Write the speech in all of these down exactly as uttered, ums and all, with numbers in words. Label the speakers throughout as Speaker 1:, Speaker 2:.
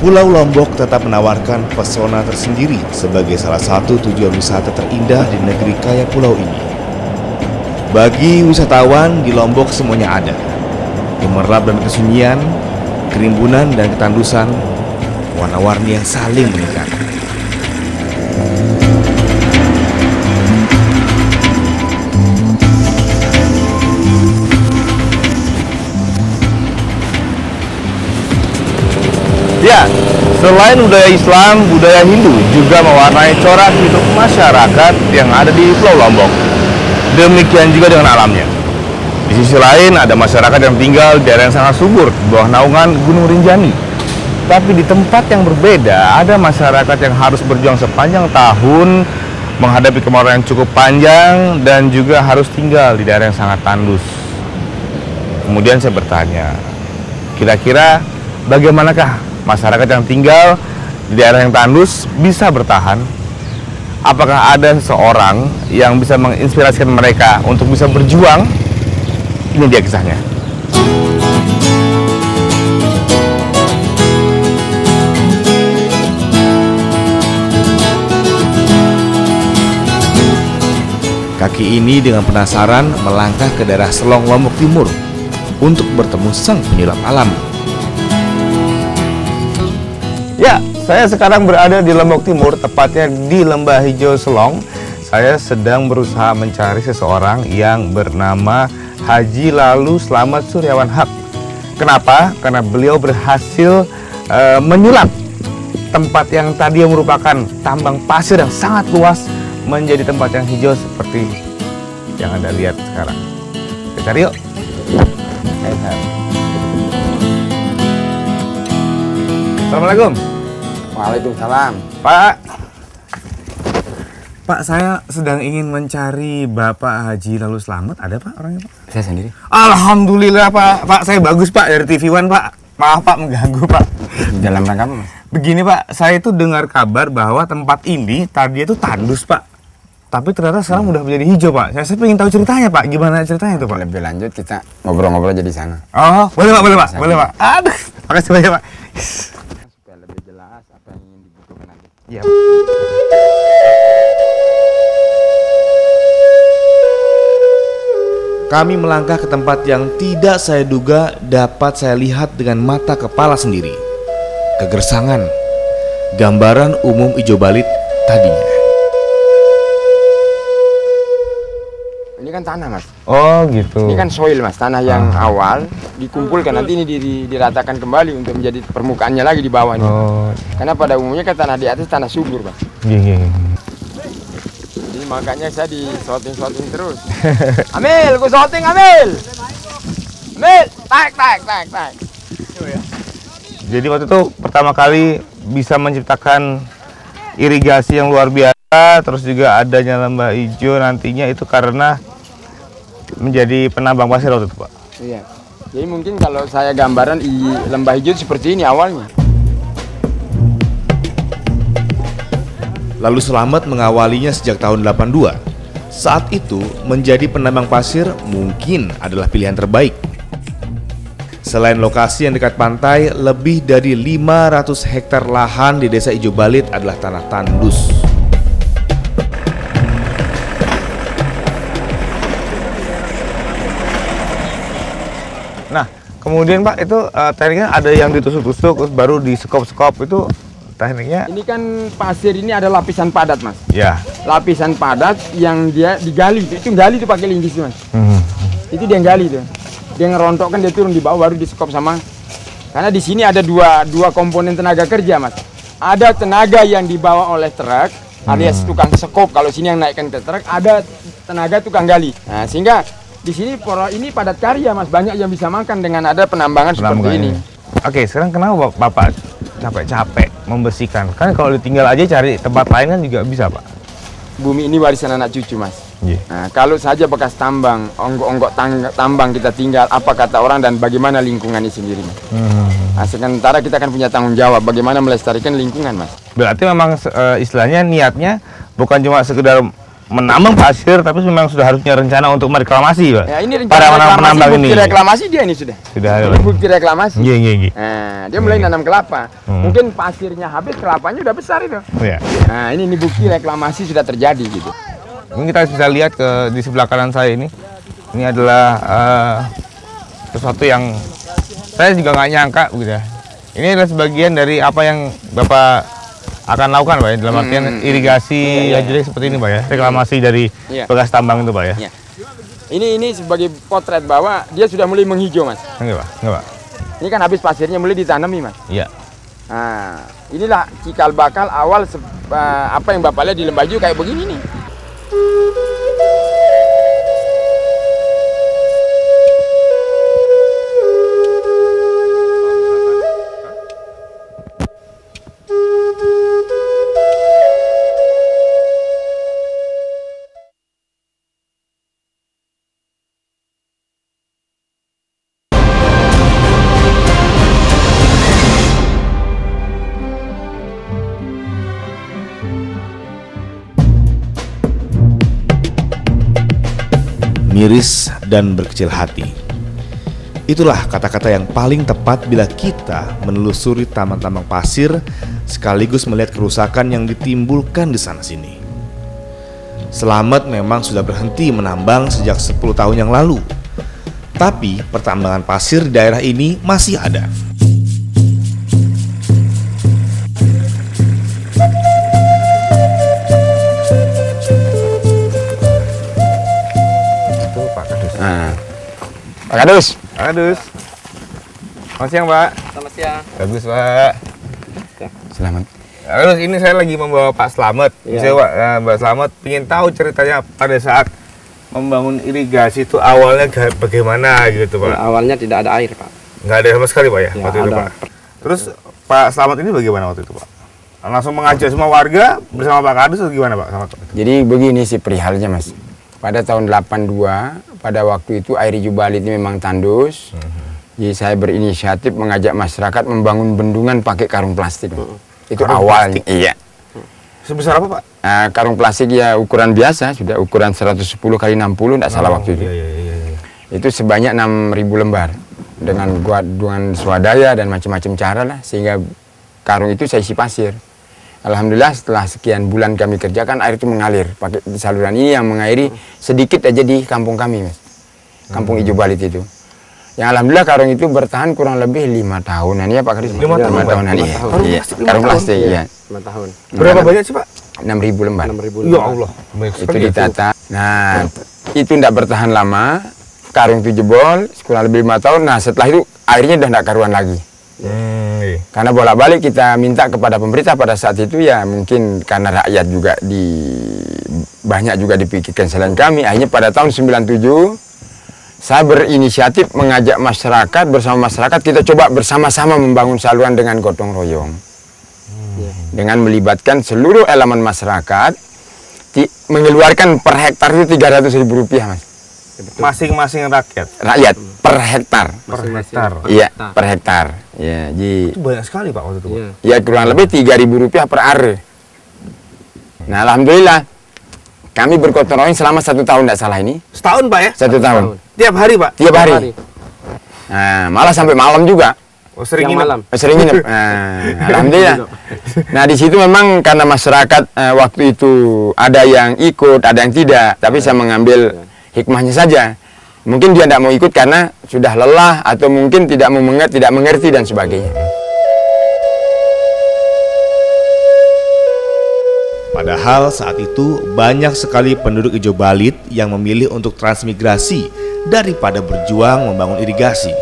Speaker 1: Pulau Lombok tetap menawarkan pesona tersendiri sebagai salah satu tujuan wisata terindah di negeri kaya pulau ini. Bagi wisatawan di Lombok semuanya ada. Gemerlap dan kesunyian, kerimbunan dan ketandusan, warna-warni yang saling mengikat. Ya, selain budaya Islam, budaya Hindu juga mewarnai corak hidup masyarakat yang ada di Pulau Lombok. Demikian juga dengan alamnya. Di sisi lain ada masyarakat yang tinggal di daerah yang sangat subur di bawah naungan Gunung Rinjani. Tapi di tempat yang berbeda ada masyarakat yang harus berjuang sepanjang tahun menghadapi kemarau yang cukup panjang dan juga harus tinggal di daerah yang sangat tandus. Kemudian saya bertanya, kira-kira bagaimanakah masyarakat yang tinggal di daerah yang tandus bisa bertahan? Apakah ada seseorang yang bisa menginspirasikan mereka untuk bisa berjuang? Ini dia kisahnya. Kaki ini dengan penasaran melangkah ke daerah Selong, Lombok Timur untuk bertemu sang penyulam alam. Ya, saya sekarang berada di Lombok Timur, tepatnya di Lembah Hijau Selong. Saya sedang berusaha mencari seseorang yang bernama Haji Lalu Slamet Suryawan Haq. Kenapa? Karena beliau berhasil uh, menyulap tempat yang tadi merupakan tambang pasir yang sangat luas menjadi tempat yang hijau seperti yang Anda lihat sekarang. Kita cari yuk. Hai, hai. Assalamualaikum.
Speaker 2: Waalaikumsalam.
Speaker 1: Pak, Pak, saya sedang ingin mencari Bapak Haji Lalu Slamet. Ada Pak orangnya Pak?
Speaker 2: Saya sendiri.
Speaker 1: Alhamdulillah Pak. Pak, saya bagus Pak dari T V One Pak. Maaf Pak mengganggu Pak.
Speaker 2: Dalam rangka apa Mas?
Speaker 1: Begini Pak, saya itu dengar kabar bahwa tempat ini tadi itu tandus Pak. Tapi ternyata sekarang hmm. udah menjadi hijau Pak. Saya, saya ingin tahu ceritanya Pak. Gimana ceritanya itu Pak?
Speaker 2: Lebih lanjut kita ngobrol-ngobrol aja di sana.
Speaker 1: Oh, boleh Pak, boleh Pak, boleh Pak. Aduh, makasih banyak Pak.
Speaker 2: Supaya lebih jelas apa yang ingin dibutuhkan nanti.
Speaker 1: Iya. Kami melangkah ke tempat yang tidak saya duga dapat saya lihat dengan mata kepala sendiri. Kegersangan, gambaran umum ijo balit tadinya.
Speaker 2: Ini kan tanah Mas.
Speaker 1: Oh gitu.
Speaker 2: Ini kan soil Mas, tanah yang ah. awal dikumpulkan nanti ini di, di, diratakan kembali untuk menjadi permukaannya lagi di bawahnya. Oh. Karena pada umumnya kan tanah di atas tanah subur Mas.
Speaker 1: Iya.
Speaker 2: Jadi makanya saya di shooting-shooting terus. Amil, gue shooting Amil. Amil, tak tak tak tak.
Speaker 1: Jadi waktu itu pertama kali bisa menciptakan irigasi yang luar biasa, terus juga adanya lembah hijau nantinya itu karena menjadi penambang pasir waktu itu Pak.
Speaker 2: Iya. Jadi mungkin kalau saya gambaran di lembah hijau seperti ini awalnya.
Speaker 1: Lalu Slamet mengawalinya sejak tahun delapan puluh dua. Saat itu menjadi penambang pasir mungkin adalah pilihan terbaik. Selain lokasi yang dekat pantai, lebih dari lima ratus hektar lahan di Desa Ijo Balit adalah tanah tandus. Nah, kemudian Pak itu uh, tekniknya ada yang ditusuk-tusuk terus baru disekop-sekop, itu tekniknya.
Speaker 2: Ini kan pasir ini ada lapisan padat Mas.
Speaker 1: Ya.
Speaker 2: Lapisan padat yang dia digali, itu gali itu pakai linggis Mas. Hmm. Itu dia gali tuh. Dia ngerontokkan, dia turun di bawah baru disekop sama. Karena di sini ada dua dua komponen tenaga kerja Mas. Ada tenaga yang dibawa oleh truk, hmm. alias tukang sekop kalau sini yang naikkan ke truk, ada tenaga tukang gali. Nah, sehingga di sini poro ini padat karya Mas, banyak yang bisa makan dengan ada penambangan seperti ini.
Speaker 1: Oke, sekarang kenapa Bapak capek-capek membersihkan? Kan kalau ditinggal aja cari tempat lain kan juga bisa Pak.
Speaker 2: Bumi ini warisan anak cucu Mas.
Speaker 1: Yeah.
Speaker 2: Nah, kalau saja bekas tambang, onggok-onggok tambang kita tinggal, apa kata orang dan bagaimana lingkungan ini sendiri Mas. Hmm. Nah, sementara kita akan punya tanggung jawab bagaimana melestarikan lingkungan Mas.
Speaker 1: Berarti memang uh, istilahnya niatnya bukan cuma sekedar menambang pasir, tapi memang sudah harusnya rencana untuk mereklamasi, Pak.
Speaker 2: Ya, ini rencana
Speaker 1: para
Speaker 2: reklamasi,
Speaker 1: penambang
Speaker 2: bukti
Speaker 1: ini.
Speaker 2: reklamasi dia ini sudah.
Speaker 1: Sudah ada.
Speaker 2: Ini bukti reklamasi.
Speaker 1: Iya, iya, iya.
Speaker 2: Nah, dia mulai
Speaker 1: Iya.
Speaker 2: nanam kelapa.
Speaker 1: Hmm.
Speaker 2: Mungkin pasirnya habis, kelapanya udah besar itu.
Speaker 1: Iya.
Speaker 2: Nah, ini, ini bukti reklamasi sudah terjadi gitu.
Speaker 1: Ini kita bisa lihat ke di sebelah kanan saya ini. Ini adalah uh, sesuatu yang saya juga nggak nyangka, gitu ya. Ini adalah sebagian dari apa yang Bapak akan lakukan, Pak ya, dalam artian
Speaker 2: Hmm.
Speaker 1: irigasi
Speaker 2: Iya, iya.
Speaker 1: ya, seperti ini, Pak ya, reklamasi dari
Speaker 2: Iya.
Speaker 1: bekas tambang itu, Pak ya.
Speaker 2: Iya. Ini ini sebagai potret bahwa dia sudah mulai menghijau, Mas.
Speaker 1: Enggak, Pak? Enggak, Pak?
Speaker 2: Ini kan habis pasirnya mulai ditanami, Mas.
Speaker 1: Iya.
Speaker 2: Nah, inilah cikal bakal awal se- uh, apa yang Bapak lihat di Lembaju kayak begini nih.
Speaker 3: Miris dan berkecil hati. Itulah kata-kata yang paling tepat bila kita menelusuri taman-taman pasir sekaligus melihat kerusakan yang ditimbulkan di sana-sini. Selamat memang sudah berhenti menambang sejak sepuluh tahun yang lalu. Tapi pertambangan pasir di daerah ini masih ada.
Speaker 2: Nah, Pak Kadus.
Speaker 1: Pak Kadus. Selamat siang, Pak.
Speaker 4: Selamat siang.
Speaker 1: Bagus, Pak.
Speaker 2: Selamat.
Speaker 1: Pak Kadus, ini saya lagi membawa Pak Slamet.
Speaker 4: Iya.
Speaker 1: Saya, Pak, nah, Pak Slamet ingin tahu ceritanya pada saat membangun irigasi itu awalnya ga- bagaimana gitu, Pak.
Speaker 4: Ya, awalnya tidak ada air, Pak.
Speaker 1: Nggak ada sama sekali, Pak ya,
Speaker 4: Ya,
Speaker 1: waktu itu,
Speaker 4: ada.
Speaker 1: Pak. Terus Pak Slamet ini bagaimana waktu itu, Pak? Langsung mengajak semua warga bersama Pak Kadus atau gimana, Pak? Sama
Speaker 2: Jadi begini sih perihalnya, Mas. Pada tahun delapan dua, pada waktu itu air Jubali itu memang tandus. Jadi saya berinisiatif mengajak masyarakat membangun bendungan pakai karung plastik. Itu
Speaker 1: Karung
Speaker 2: awalnya. Iya.
Speaker 1: sebesar apa, Pak?
Speaker 2: Nah, karung plastik ya ukuran biasa, sudah ukuran seratus sepuluh kali enam puluh, tidak salah waktu itu.
Speaker 1: Iya, iya, iya, iya.
Speaker 2: Itu sebanyak enam ribu lembar dengan gua dengan swadaya dan macam-macam cara lah, sehingga karung itu saya isi pasir. Alhamdulillah setelah sekian bulan kami kerjakan, air itu mengalir pakai saluran ini yang mengairi sedikit aja di kampung kami, Mas. Kampung Ijo Balit itu. Yang alhamdulillah karung itu bertahan kurang lebih lima tahunan ya Pak Kadus.
Speaker 1: Lima tahun, Pak?
Speaker 2: tahunan
Speaker 1: Lima
Speaker 2: iya.
Speaker 1: tahun. Karung
Speaker 2: Iya.
Speaker 1: plastik lima
Speaker 2: Karung
Speaker 1: tahun?
Speaker 2: plastik iya.
Speaker 4: lima tahun.
Speaker 1: Berapa banyak sih, Pak?
Speaker 2: enam ribu lembar.
Speaker 4: enam ribu
Speaker 1: Ya Allah. Banyak
Speaker 2: Itu
Speaker 1: sekali ya,
Speaker 2: ditata. Nah, itu tidak bertahan lama. Karung itu jebol, kurang lebih lima tahun. Nah, setelah itu airnya udah tidak karuan lagi.
Speaker 1: Hmm, iya.
Speaker 2: Karena bolak-balik kita minta kepada pemerintah pada saat itu ya mungkin karena rakyat juga di banyak juga dipikirkan selain kami. Akhirnya pada tahun sembilan tujuh saya berinisiatif mengajak masyarakat, bersama masyarakat kita coba bersama-sama membangun saluran dengan gotong royong. Dengan melibatkan seluruh elemen masyarakat, ti- mengeluarkan per hektar itu tiga ratus ribu rupiah, Mas.
Speaker 1: Masing-masing rakyat
Speaker 2: Rakyat per hektar.
Speaker 1: per hektar.
Speaker 2: Iya, per hektar. Ya, jadi
Speaker 1: Itu banyak sekali, Pak, waktu itu, Pak.
Speaker 4: Iya.
Speaker 2: ya kurang lebih tiga ribu rupiah per are. Nah, alhamdulillah kami bergotong royong selama satu tahun tidak salah ini.
Speaker 1: Setahun, Pak ya?
Speaker 2: Satu tahun.
Speaker 1: Tiap hari, Pak?
Speaker 2: Tiap hari.
Speaker 4: hari.
Speaker 2: Nah, malah sampai malam juga.
Speaker 1: Oh, sering
Speaker 4: Yang
Speaker 1: nginep?
Speaker 4: malam.
Speaker 2: Sering nginep. Nah, alhamdulillah. Nah, di situ memang karena masyarakat eh, waktu itu ada yang ikut, ada yang tidak. Tapi saya mengambil hikmahnya saja. Mungkin dia tidak mau ikut karena sudah lelah atau mungkin tidak mau mengerti, tidak mengerti dan sebagainya.
Speaker 3: Padahal saat itu banyak sekali penduduk Ijo Balit yang memilih untuk transmigrasi daripada berjuang membangun irigasi.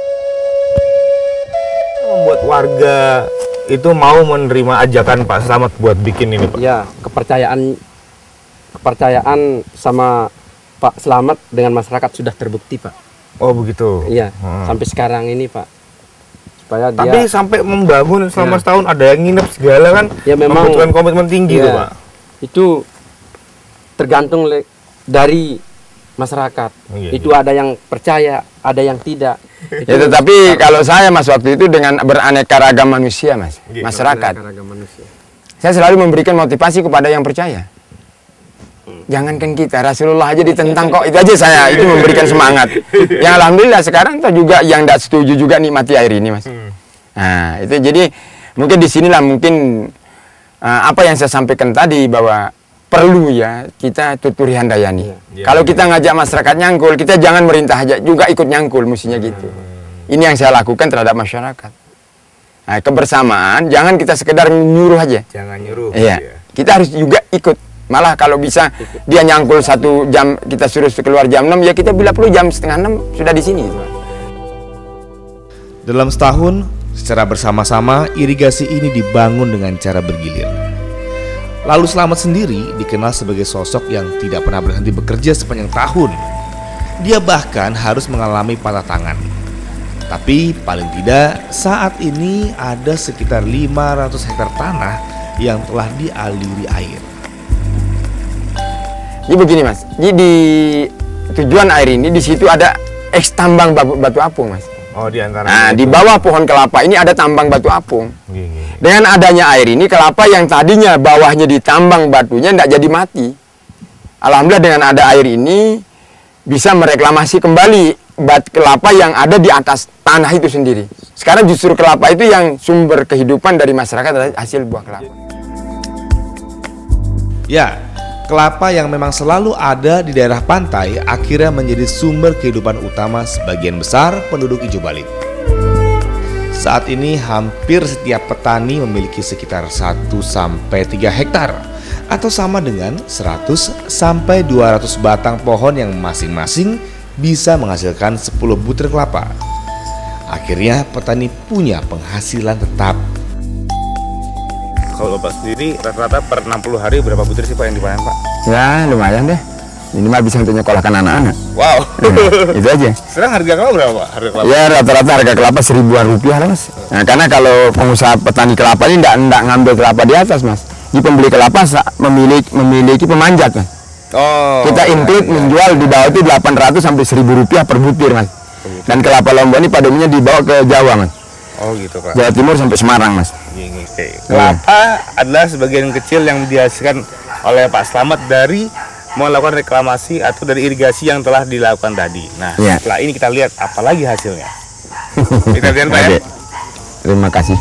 Speaker 1: Membuat warga itu mau menerima ajakan Pak Slamet buat bikin ini, Pak.
Speaker 4: Ya, kepercayaan kepercayaan sama Pak Slamet dengan masyarakat sudah terbukti, Pak.
Speaker 1: Oh, begitu.
Speaker 4: Iya,
Speaker 1: Hmm.
Speaker 4: sampai sekarang ini, Pak. Supaya
Speaker 1: Tapi
Speaker 4: dia
Speaker 1: sampai membangun selama
Speaker 4: Ya.
Speaker 1: setahun ada yang nginep segala kan?
Speaker 4: Ya, memang-
Speaker 1: membutuhkan komitmen tinggi
Speaker 4: ya,
Speaker 1: tuh, Pak.
Speaker 4: itu tergantung le- dari masyarakat.
Speaker 1: Iya,
Speaker 4: Itu ada yang percaya, ada yang tidak.
Speaker 2: Ya, tetapi kalau saya Mas waktu itu dengan beraneka ragam manusia, Mas,
Speaker 1: Gitu.
Speaker 2: masyarakat.
Speaker 4: Ragam manusia.
Speaker 2: Saya selalu memberikan motivasi kepada yang percaya. Jangankan kita, Rasulullah aja ditentang kok. Itu aja saya, itu memberikan semangat. Yang alhamdulillah sekarang tuh juga yang tidak setuju juga nikmati air ini, Mas. Nah, itu jadi mungkin di sinilah mungkin uh, apa yang saya sampaikan tadi bahwa perlu ya kita tuturi handayani. Ya, Kalau ya, kita ngajak masyarakat nyangkul, kita jangan merintah aja juga ikut nyangkul, mestinya gitu. Hmm. Ini yang saya lakukan terhadap masyarakat. Nah, kebersamaan, jangan kita sekedar nyuruh aja.
Speaker 1: Jangan nyuruh.
Speaker 2: Iya, ya. Kita harus juga ikut. Malah kalau bisa dia nyangkul satu jam, kita suruh keluar jam enam, ya kita bila perlu jam setengah enam sudah di sini.
Speaker 3: Dalam setahun, secara bersama-sama irigasi ini dibangun dengan cara bergilir. Lalu Slamet sendiri dikenal sebagai sosok yang tidak pernah berhenti bekerja sepanjang tahun. Dia bahkan harus mengalami patah tangan. Tapi paling tidak saat ini ada sekitar lima ratus hektar tanah yang telah dialiri air.
Speaker 2: Jadi begini, Mas, jadi tujuan air ini di situ ada eks tambang batu, batu apung, Mas.
Speaker 1: Oh, di antara.
Speaker 2: Nah, di bawah pohon kelapa ini ada tambang batu apung. Gini. Dengan adanya air ini, kelapa yang tadinya bawahnya ditambang batunya tidak jadi mati. Alhamdulillah dengan ada air ini bisa mereklamasi kembali bat kelapa yang ada di atas tanah itu sendiri. Sekarang justru kelapa itu yang sumber kehidupan dari masyarakat hasil buah kelapa.
Speaker 3: Ya, kelapa yang memang selalu ada di daerah pantai akhirnya menjadi sumber kehidupan utama sebagian besar penduduk Ijo Balit. Saat ini hampir setiap petani memiliki sekitar satu sampai tiga hektar atau sama dengan seratus sampai dua ratus batang pohon yang masing-masing bisa menghasilkan sepuluh butir kelapa. Akhirnya petani punya penghasilan tetap.
Speaker 1: Kalau Bapak sendiri rata-rata per enam puluh hari berapa butir sih Pak yang dipanen Pak?
Speaker 2: Ya lumayan deh, minimal bisa untuk nyekolahkan anak-anak.
Speaker 1: Wow,
Speaker 2: nah, itu aja.
Speaker 1: Sekarang harga kelapa berapa Pak? Harga kelapa?
Speaker 2: Ya rata-rata harga kelapa seribuan rupiah lah Mas. Nah, karena kalau pengusaha petani kelapa ini tidak tidak ngambil kelapa di atas Mas. Di pembeli kelapa memiliki memiliki pemanjat Mas.
Speaker 1: Oh.
Speaker 2: Kita include ya, menjual di bawah itu delapan ratus sampai seribu rupiah per butir Mas. Dan kelapa Lombok ini pada umumnya dibawa ke Jawa Mas.
Speaker 1: Oh gitu Pak.
Speaker 2: Jawa Timur sampai Semarang Mas.
Speaker 1: Oke. Kelapa hmm. adalah sebagian kecil yang dihasilkan oleh Pak Slamet dari melakukan reklamasi atau dari irigasi yang telah dilakukan tadi. Nah ya, setelah ini kita lihat apa lagi hasilnya. Kita lihat Pak ya.
Speaker 2: Terima kasih.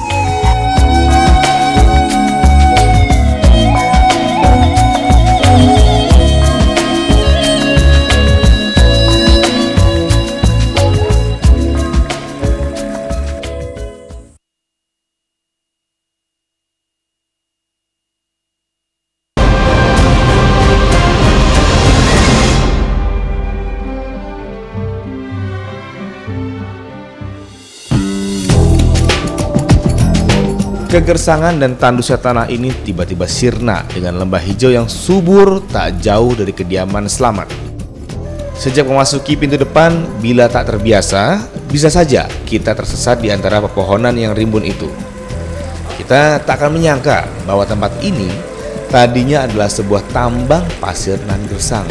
Speaker 3: Kegersangan dan tandusnya tanah ini tiba-tiba sirna dengan lembah hijau yang subur tak jauh dari kediaman Slamet. Sejak memasuki pintu depan, bila tak terbiasa, bisa saja kita tersesat di antara pepohonan yang rimbun itu. Kita tak akan menyangka bahwa tempat ini tadinya adalah sebuah tambang pasir nan gersang.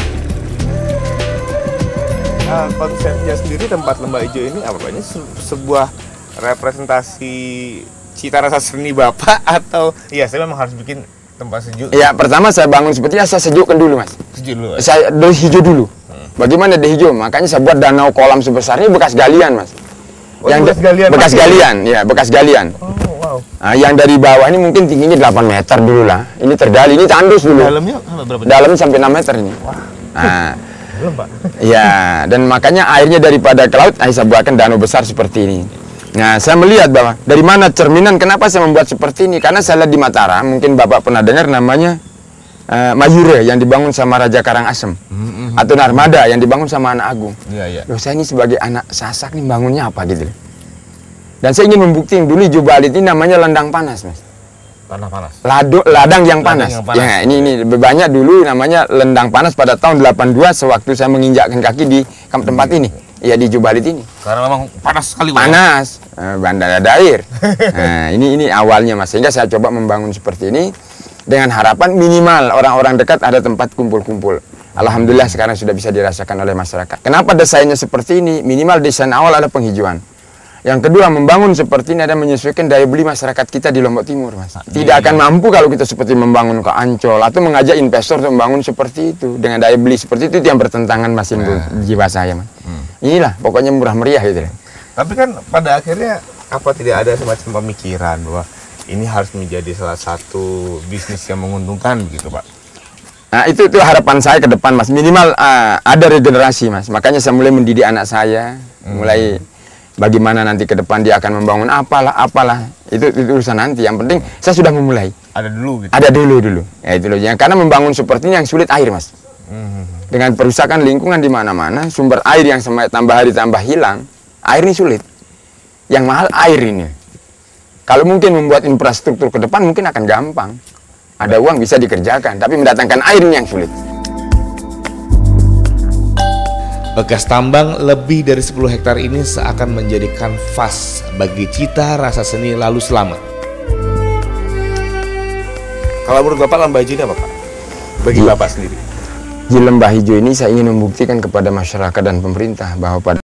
Speaker 1: Nah, konsepnya sendiri tempat lembah hijau ini apa Pak? Ini se sebuah representasi cita rasa seni Bapak atau iya saya memang harus bikin tempat sejuk?
Speaker 2: Ya pertama saya bangun seperti ya saya sejukkan dulu Mas.
Speaker 1: Sejuk dulu. Mas?
Speaker 2: Saya dari hijau dulu. Hmm. Bagaimana dari hijau? Makanya saya buat danau kolam sebesar ini bekas galian Mas.
Speaker 1: Oh,
Speaker 2: yang bekas galian. Bekas galian, ya bekas galian.
Speaker 1: Oh wow.
Speaker 2: Nah, yang dari bawah ini mungkin tingginya delapan meter dulu lah. Ini tergali, ini tandus dulu.
Speaker 1: Dalamnya berapa?
Speaker 2: Dalamnya sampai enam meter ini.
Speaker 1: Wah.
Speaker 2: Nah,
Speaker 1: belum Pak.
Speaker 2: Ya dan makanya airnya daripada ke laut, saya buatkan danau besar seperti ini. Nah, saya melihat bahwa dari mana cerminan kenapa saya membuat seperti ini? Karena saya lihat di Mataram, mungkin Bapak pernah dengar namanya uh, Mayure yang dibangun sama Raja Karangasem, mm-hmm. atau Narmada yang dibangun sama anak Agung.
Speaker 1: Iya, iya.
Speaker 2: Loh, saya ini sebagai anak Sasak nih bangunnya apa gitu. Dan saya ingin membuktikan dulu Ijo Balit ini namanya Lendang Panas, Mas.
Speaker 1: Tanah panas.
Speaker 2: Lado, ladang yang panas.
Speaker 1: Yang panas.
Speaker 2: Ya, ini ini banyak dulu namanya Lendang Panas pada tahun delapan puluh dua sewaktu saya menginjakkan kaki di tempat ini. Ya di Ijo Balit ini.
Speaker 1: Karena memang panas sekali.
Speaker 2: Panas, eh, bandar ada air. Nah, ini ini awalnya Mas. Sehingga saya coba membangun seperti ini dengan harapan minimal orang-orang dekat ada tempat kumpul-kumpul. Alhamdulillah sekarang sudah bisa dirasakan oleh masyarakat. Kenapa desainnya seperti ini? Minimal desain awal ada penghijauan. Yang kedua, membangun seperti ini ada menyesuaikan daya beli masyarakat kita di Lombok Timur, Mas. Tidak akan mampu kalau kita seperti membangun ke Ancol atau mengajak investor untuk membangun seperti itu dengan daya beli seperti itu, itu yang bertentangan Mas nah. jiwa saya, Mas. Hmm. Inilah pokoknya murah meriah gitu.
Speaker 1: Tapi kan pada akhirnya apa tidak ada semacam pemikiran bahwa ini harus menjadi salah satu bisnis yang menguntungkan begitu, Pak?
Speaker 2: Nah, itu itu harapan saya ke depan, Mas. Minimal uh, ada regenerasi, Mas. Makanya saya mulai mendidik anak saya, hmm. mulai bagaimana nanti ke depan dia akan membangun apalah apalah itu, itu urusan nanti. Yang penting saya sudah memulai.
Speaker 1: Ada dulu gitu.
Speaker 2: Ada dulu dulu. Ya itu loh. Yang karena membangun seperti ini yang sulit air, Mas. Hmm. Dengan perusakan lingkungan di mana-mana, sumber air yang semakin tambah hari tambah hilang, air ini sulit. Yang mahal air ini. Kalau mungkin membuat infrastruktur ke depan mungkin akan gampang. Ada uang bisa dikerjakan, tapi mendatangkan air ini yang sulit.
Speaker 3: Bekas tambang lebih dari sepuluh hektar ini seakan menjadi kanvas bagi cita rasa seni Lalu Selamat. Kalau menurut Bapak, lembah hijau ini apa, Pak? Bagi
Speaker 2: di,
Speaker 3: Bapak sendiri.
Speaker 2: Di lembah hijau ini saya ingin membuktikan kepada masyarakat dan pemerintah bahwa pada